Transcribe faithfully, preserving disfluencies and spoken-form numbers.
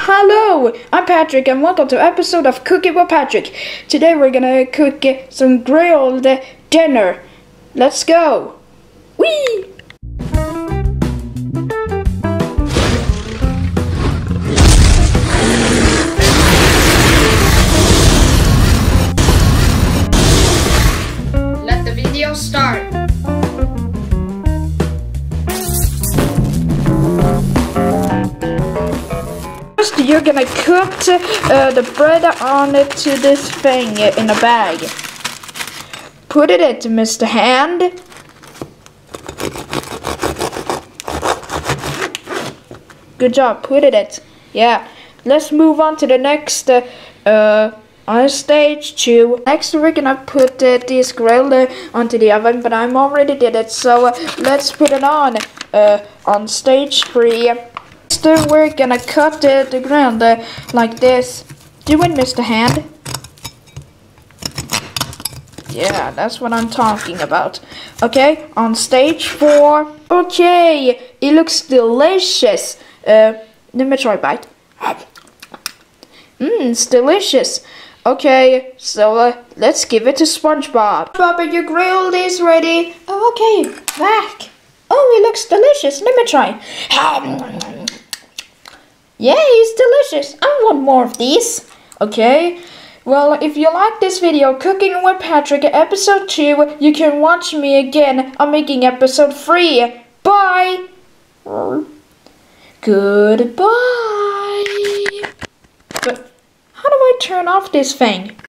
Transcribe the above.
Hello, I'm Patrick and welcome to episode of Cooking with Patrick. Today we're gonna cook some grilled dinner. Let's go. Whee! Let the video start. First, you're gonna cook uh, the bread on it to this thing in a bag. Put it into Mister Hand. Good job, put it in. Yeah. Let's move on to the next uh, uh, on stage two. Next, we're gonna put uh, this grill uh, onto the oven, but I'm already did it, so uh, let's put it on uh, on stage three. Next, we're gonna cut uh, the ground uh, like this. Do it, Mister Hand. Yeah, that's what I'm talking about. Okay, on stage four. Okay, it looks delicious. Uh, let me try a bite. Mmm, it's delicious. Okay, so uh, let's give it to SpongeBob. SpongeBob, your grilled is ready. Oh, okay, back. Oh, it looks delicious. Let me try. Yeah, it's delicious. I want more of these. Okay. Well, if you like this video, Cooking with Patrick, episode two, you can watch me again. I'm making episode three. Bye. Goodbye. But how do I turn off this thing?